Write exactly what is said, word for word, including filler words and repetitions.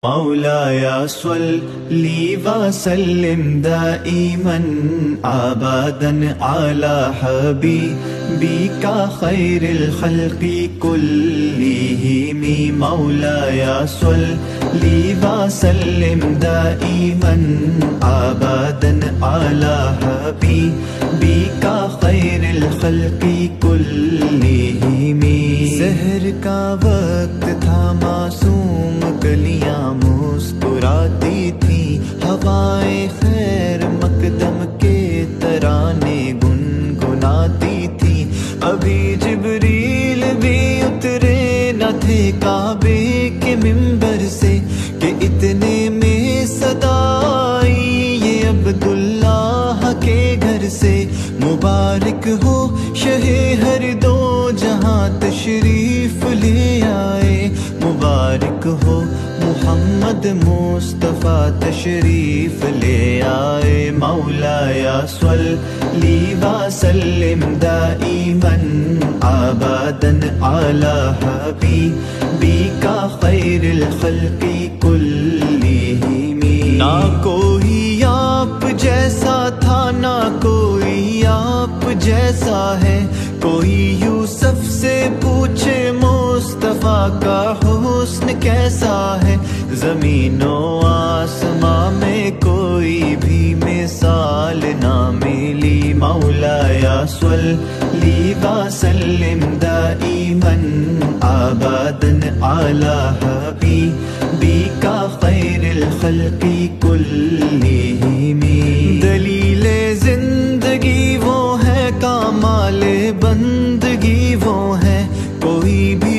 مولاي صل وسلم دائما ابدا على حبيبك خير الخلق كلهم. مولاي صل وسلم دائما ابدا على حبيبك خير الخلق كلهم. سحر کا وقت تھا معصوم گلیاں مسکراتی تھی، ہوائیں خیر مقدم کے ترانے گنگناتی تھی. ابھی جبریل بھی اترے نہ تھے کعبے کے منبر سے کہ اتنے میں صدا آئی یہ عبداللہ کے گھر سے. مبارک ہو شہ ہر دو جہاں تشریف لے آئے، مبارک ہو محمد مصطفیٰ تشریف لے آئے. مولاي صل وسلم دائما ابدا على حبيبك خير الخلق كلهم. نہ کوئی آپ جیسا تھا نہ کوئی آپ جیسا ہے، کوئی یوسف سے پوچھے مصطفیٰ کا حسن کیسا ہے. زمین و آسمان میں کوئی بھی مثال نہ ملی. مولاي صل وسلم دائما ابدا على حبيبك خير الخلق كلهم. دلیل زندگی وہ ہے، کمال بندگی وہ ہے، کوئی بھی